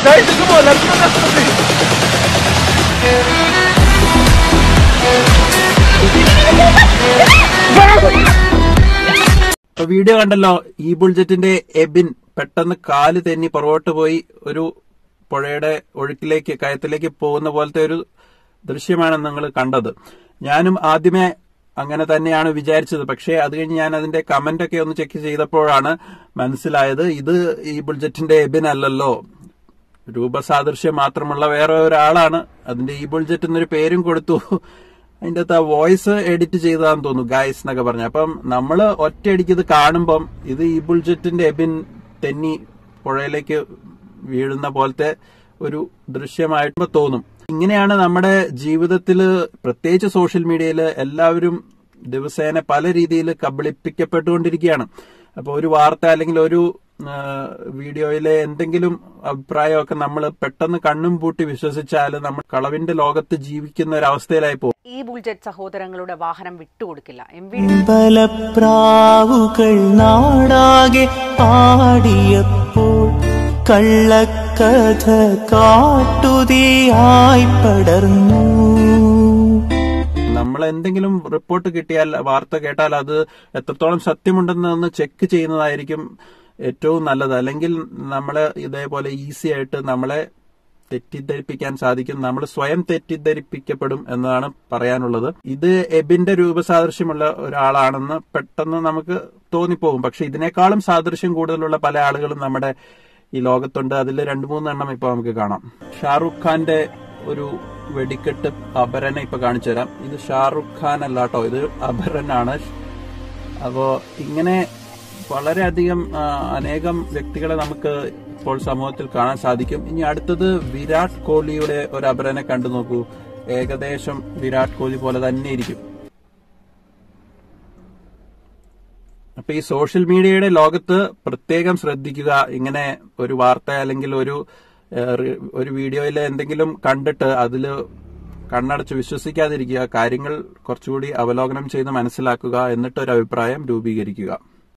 Video കണ്ടല്ലോ, ഈ ബുൾജെറ്റിന്റെ എബിൻ പെട്ടെന്ന് കാല് തെന്നി പുറകോട്ട് പോയി ഒരു പുഴയുടെ ഒഴുക്കിലേക്ക് കയത്തിലേക്ക് പോകുന്ന പോലത്തെ ഒരു ദൃശ്യമാണ് നിങ്ങൾ കണ്ടത്. ഞാനും ആദ്യമേ അങ്ങനെ തന്നെയാണ് വിചാരിച്ചത്. പക്ഷേ അത് കഴിഞ്ഞ് ഞാൻ അതിന്റെ കമന്റ് ഒക്കെ ഒന്ന് ചെക്ക് ചെയ്തപ്പോഴാണ് മനസ്സിലായത് ഇത് ഈ ബുൾജെറ്റിന്റെ എബിൻ അല്ലല്ലോ, രൂപസാദൃശ്യം മാത്രമുള്ള വേറെ ഒരാളാണ്. അതിന്റെ ഈ ബുൾജെറ്റ് എന്നൊരു പേരും കൊടുത്തു. അതിന്റെ അകത്ത് ആ വോയിസ് എഡിറ്റ് ചെയ്തതാന്ന് തോന്നുന്നു, ഗൈസ് എന്നൊക്കെ പറഞ്ഞു. അപ്പം നമ്മള് ഒറ്റയടിക്ക് ഇത് കാണുമ്പം ഇത് ഈ ബുൾജെറ്റിന്റെ എബിൻ തെന്നി പുഴയിലേക്ക് വീഴുന്ന പോലത്തെ ഒരു ദൃശ്യമായിട്ട് തോന്നും. ഇങ്ങനെയാണ് നമ്മുടെ ജീവിതത്തില്, പ്രത്യേകിച്ച് സോഷ്യൽ മീഡിയയില് എല്ലാവരും ദിവസേന പല രീതിയിൽ കബളിപ്പിക്കപ്പെട്ടുകൊണ്ടിരിക്കുകയാണ്. അപ്പൊ ഒരു വാർത്ത അല്ലെങ്കിൽ ഒരു വീഡിയോയിലെ എന്തെങ്കിലും അഭിപ്രായമൊക്കെ നമ്മൾ പെട്ടെന്ന് കണ്ണും പൂട്ടി വിശ്വസിച്ചാൽ നമ്മൾ കളവിന്റെ ലോകത്ത് ജീവിക്കുന്ന ഒരു അവസ്ഥയിലായി പോകും. ഈ ബുൾജെറ്റ് സഹോദരങ്ങളുടെ വാഹനം വിട്ടുകൊടുക്കില്ല. പ്രാവുകൾ നാടാകെ പാടിയപ്പോൾ കള്ളക്കഥ കാട്ടുതീയായി പടർന്നു. നമ്മൾ എന്തെങ്കിലും റിപ്പോർട്ട് കിട്ടിയാൽ, വാർത്ത കേട്ടാൽ അത് എത്രത്തോളം സത്യമുണ്ടെന്ന് ചെക്ക് ചെയ്യുന്നതായിരിക്കും ഏറ്റവും നല്ലത്. അല്ലെങ്കിൽ നമ്മളെ ഇതേപോലെ ഈസി ആയിട്ട് നമ്മളെ തെറ്റിദ്ധരിപ്പിക്കാൻ സാധിക്കും. നമ്മൾ സ്വയം തെറ്റിദ്ധരിപ്പിക്കപ്പെടും എന്നതാണ് പറയാനുള്ളത്. ഇത് എബിന്റെ രൂപസാദൃശ്യമുള്ള ഒരാളാണെന്ന് പെട്ടെന്ന് നമുക്ക് തോന്നിപ്പോകും. പക്ഷെ ഇതിനേക്കാളും സാദൃശ്യം കൂടുതലുള്ള പല ആളുകളും നമ്മുടെ ഈ ലോകത്തുണ്ട്. അതിൽ 2-3 എണ്ണം ഇപ്പൊ നമുക്ക് കാണാം. ഷാറുഖ് ഖാന്റെ ഒരു വെടിക്കെട്ട് അപരനെ ഇപ്പൊ കാണിച്ചു തരാം. ഇത് ഷാറുഖ് ഖാൻ അല്ല കേട്ടോ, ഇത് അപരനാണ്. അപ്പോ ഇങ്ങനെ വളരെയധികം അനേകം വ്യക്തികളെ നമുക്ക് ഇപ്പോൾ സമൂഹത്തിൽ കാണാൻ സാധിക്കും. ഇനി അടുത്തത് വിരാട് കോഹ്ലിയുടെ ഒരു അപരനെ കണ്ടു നോക്കൂ. ഏകദേശം വിരാട് കോഹ്ലി പോലെ തന്നെ ഇരിക്കും. അപ്പൊ ഈ സോഷ്യൽ മീഡിയയുടെ ലോകത്ത് പ്രത്യേകം ശ്രദ്ധിക്കുക. ഇങ്ങനെ ഒരു വാർത്ത അല്ലെങ്കിൽ ഒരു വീഡിയോയിൽ എന്തെങ്കിലും കണ്ടിട്ട് അതിൽ കണ്ണടച്ച് വിശ്വസിക്കാതിരിക്കുക. കാര്യങ്ങൾ കുറച്ചുകൂടി അവലോകനം ചെയ്ത് മനസ്സിലാക്കുക, എന്നിട്ടൊരു അഭിപ്രായം രൂപീകരിക്കുക.